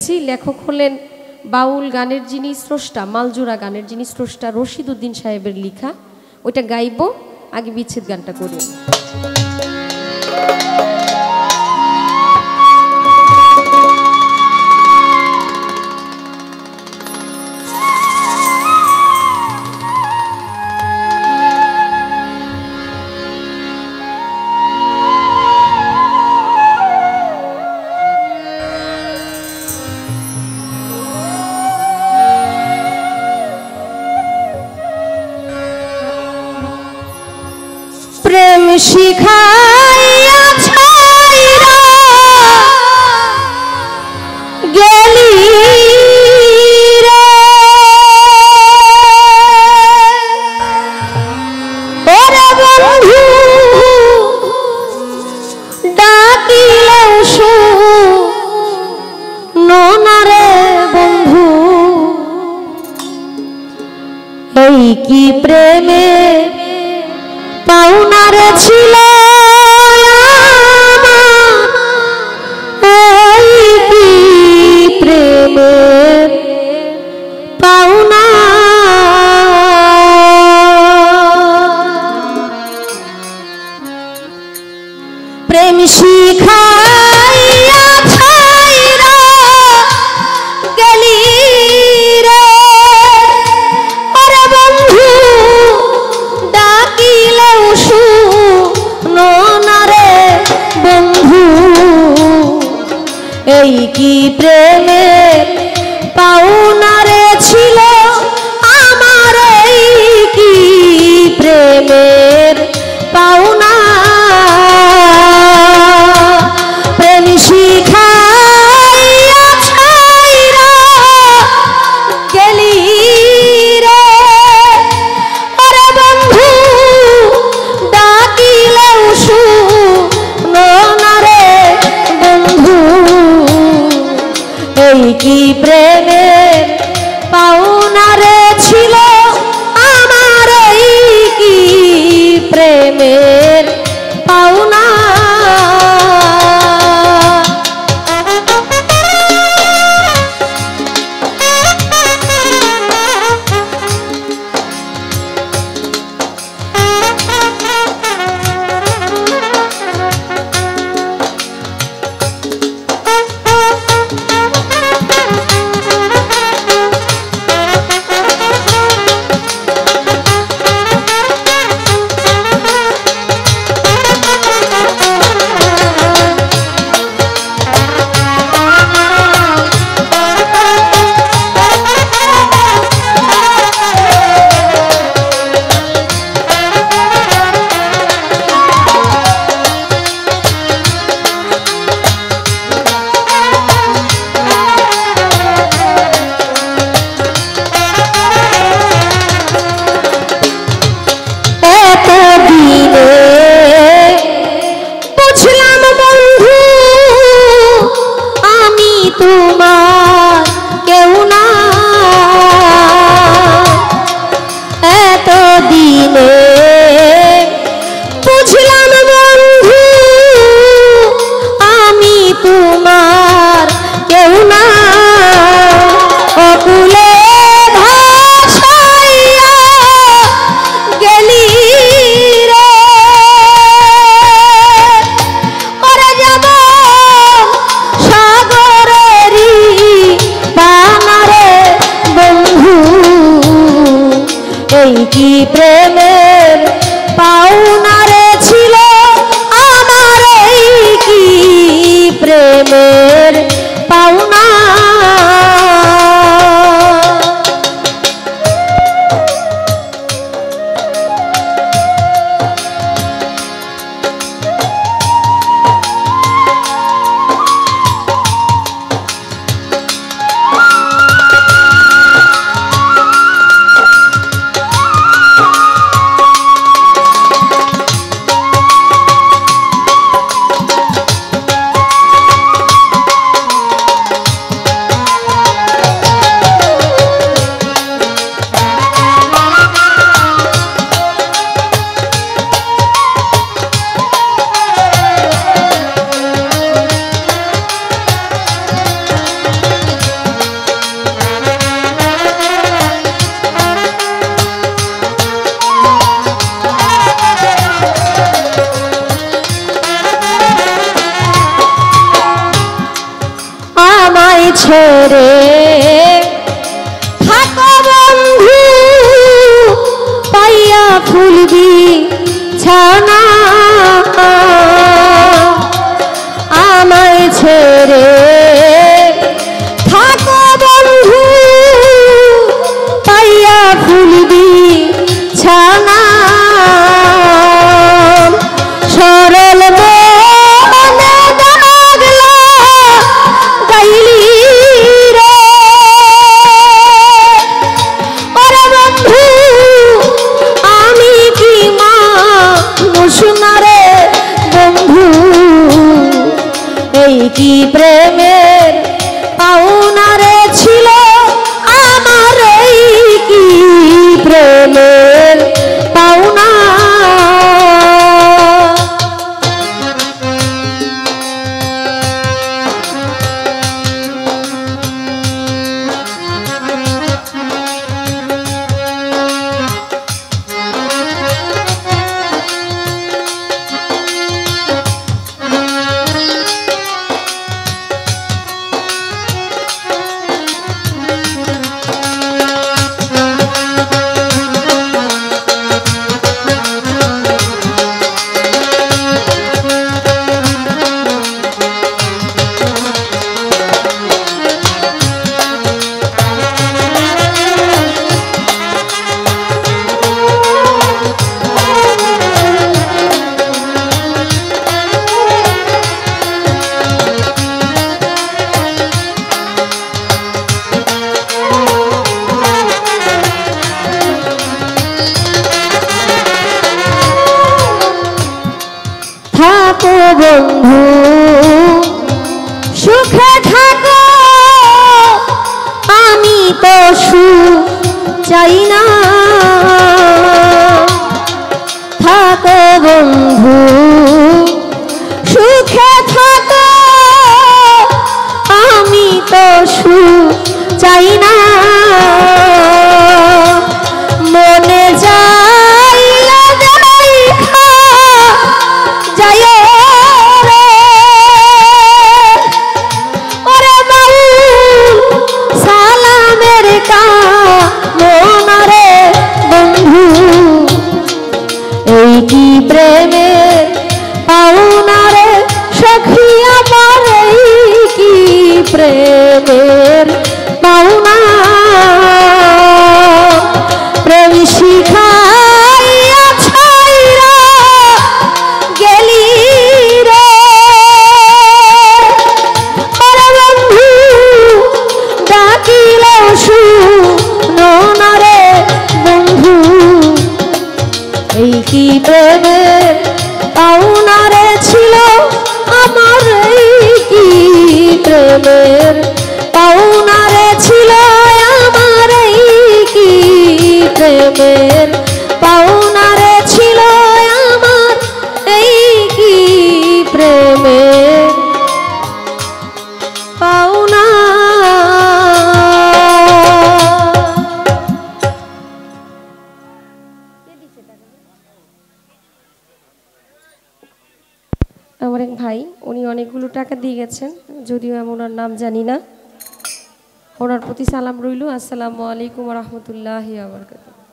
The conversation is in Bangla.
লিখেছি। লেখক হলেন বাউল গানের যিনি স্রষ্টা, মালজোড়া গানের যিনি স্রষ্টা রশিদ উদ্দিন সাহেবের লেখা। ওইটা গাইব, আগে বিচ্ছেদ গানটা করি। প্রেম শিখাইয়া ছাইরা গেলি রে, ওরে বন্ধু ডাকিলেও শোনা রে বন্ধু, এই কি প্রেমে পাওনারে ছিল এই কি প্রেমের পাওনা, প্রেম শিখাইয়া ছাইরা গেলি রে, ওরে বন্ধু ডাকিলেও শুনো না রে বন্ধু, এই কি প্রেমের পাওনা রে ছিল আমার, এই কি প্রেমের পাওনা, প্রেম শিখাইয়া ছাইরা গেলি রে, ওরে বন্ধু ডাকিলেও শুনো না রে বন্ধু, এই কি প্রেমের পাওনা রে ছিল আমার, এই কি প্রেমের পাওনা। তোমার কেউ না, এত দিনে বুঝলাম বন্ধু আমি তোমার কেউ না, অকুলে ভাসাইয়া গেলি রে, ওরে যাব এই কি প্রেমের পাওনা রে ছিল আমার, এই কি প্রেমের পাওনা। আমায় ছেড়ে থাকো বন্ধু পাইয়া ফুলবি ছানা আমায় ছেড়ে থাকো বন্ধু পাইয়া ফুলবি ছানা সরল মনে দাগলা গাইলি রে ওরে বন্ধু আমি কি মানুষ না রে বন্ধু এই কি প্রেমের পাওনা রে ছিল আমার এই কি প্রেমের পাওনা থাকো বন্ধু সুখে থাকো আমি তো সুখ চাই না থাকো বন্ধু সুখে থাকো আমি তো সুখ চাই না মনে যাইয়া দেখা যায় রে ওরে বাউল সালামের কামনা রে বন্ধু এই কি প্রেমের পাওনা রে সখী আমার এই কি প্রেমের পাওনা প্রেম শিখাইয়া ছাইরা গেলি রে ওরে বন্ধু ডাকিলেও শুনো না রে বন্ধু এই কি প্রেমের পাওনা রে ছিল আমার এই কি প্রেমের পাওনা রে ছিল আমার এই কি প্রেমের পাওনা রে ছিল আমার এই কি প্রেমের পাওনা আমার এক ভাই উনি অনেকগুলো টাকা দিয়ে গেছেন, যদিও আমি ওনার নাম জানি না। ওনার প্রতি সালাম রইল। আসসালামু আলাইকুম ওয়া রাহমাতুল্লাহি ওয়া বারাকাতুহু।